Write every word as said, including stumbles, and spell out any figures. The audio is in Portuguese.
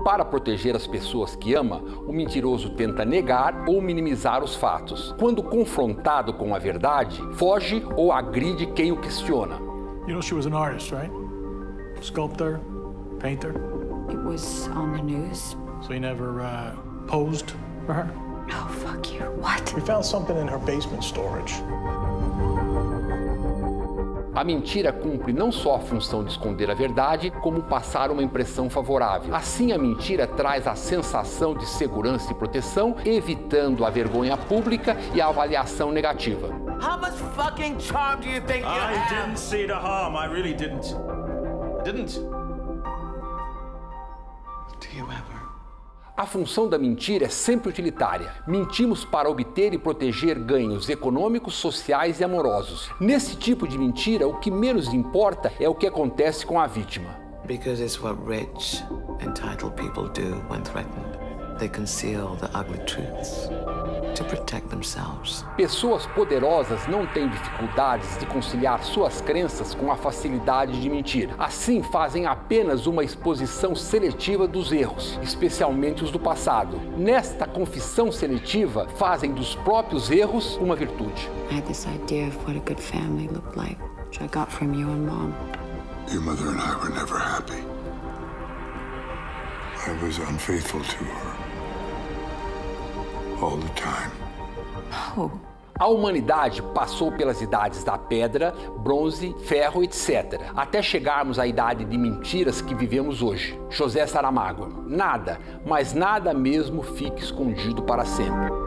Para proteger as pessoas que ama, o mentiroso tenta negar ou minimizar os fatos. Quando confrontado com a verdade, foge ou agride quem o questiona. You know she was an artist, right? Sculptor, painter. It was on the news. So you never uh, posed for her? Oh, fuck you. What? We found something in her basement storage. A mentira cumpre não só a função de esconder a verdade, como passar uma impressão favorável. Assim, a mentira traz a sensação de segurança e proteção, evitando a vergonha pública e a avaliação negativa. How much fucking charm do you think you have? I didn't see the harm. I really didn't. Didn't. Do you ever? A função da mentira é sempre utilitária. Mentimos para obter e proteger ganhos econômicos, sociais e amorosos. Nesse tipo de mentira, o que menos importa é o que acontece com a vítima. Because it's what rich, entitled people do when threatened. They conceal the ugly truths to protect themselves. Pessoas poderosas não têm dificuldades de conciliar suas crenças com a facilidade de mentir. Assim, fazem apenas uma exposição seletiva dos erros, especialmente os do passado. Nesta confissão seletiva, fazem dos próprios erros uma virtude. I had this idea of what a good family looked like, which I got from you and Mom. Your mother and I were never happy. I was unfaithful to her. All the time. Oh. A humanidade passou pelas idades da pedra, bronze, ferro, etcétera, até chegarmos à idade de mentiras que vivemos hoje. José Saramago. Nada, mas nada mesmo fica escondido para sempre.